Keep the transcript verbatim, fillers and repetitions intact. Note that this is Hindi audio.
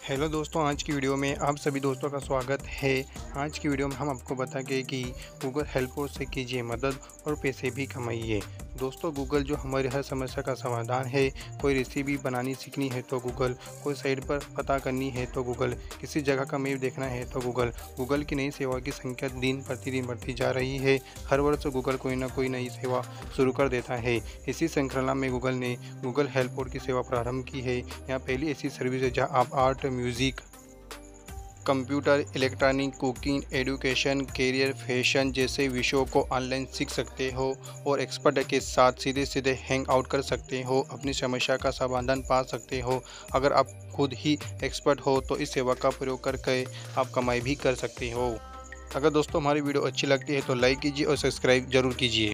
हेलो दोस्तों, आज की वीडियो में आप सभी दोस्तों का स्वागत है। आज की वीडियो में हम आपको बताएंगे कि गूगल हेल्पर से कीजिए मदद और पैसे भी कमाइए। दोस्तों, गूगल जो हमारी हर समस्या का समाधान है। कोई रेसिपी बनानी सीखनी है तो गूगल, कोई साइट पर पता करनी है तो गूगल, किसी जगह का मैप देखना है तो गूगल। गूगल की नई सेवा की संख्या दिन प्रतिदिन बढ़ती जा रही है। हर वर्ष गूगल कोई ना कोई नई सेवा शुरू कर देता है। इसी श्रृंखला में गूगल ने गूगल हेल्पर की सेवा प्रारंभ की है। यहाँ पहली ऐसी सर्विस है जहाँ आप art, music, computer, electronic, cooking, education, career, fashion जैसे विषयों को ऑनलाइन सीख सकते हो और एक्सपर्ट के साथ सीधे सीधे हैंग आउट कर सकते हो। अपनी समस्या का समाधान पा सकते हो। अगर आप खुद ही एक्सपर्ट हो तो इस सेवा का प्रयोग करके आप कमाई भी कर सकते हो। अगर दोस्तों हमारी वीडियो अच्छी लगती है तो लाइक कीजिए और सब्सक्राइब जरूर कीजिए।